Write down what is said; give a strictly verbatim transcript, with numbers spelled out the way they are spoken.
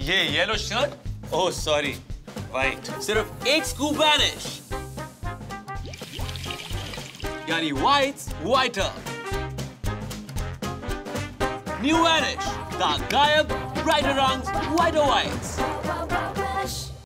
ये yellow shirt, oh sorry white. सिर्फ एक स्कूप वैनिश, यानी व्हाइट्स व्हाइटर। न्यू वैनिश, दाग गायब, ब्राइटर रंग, व्हाइटर व्हाइट्स।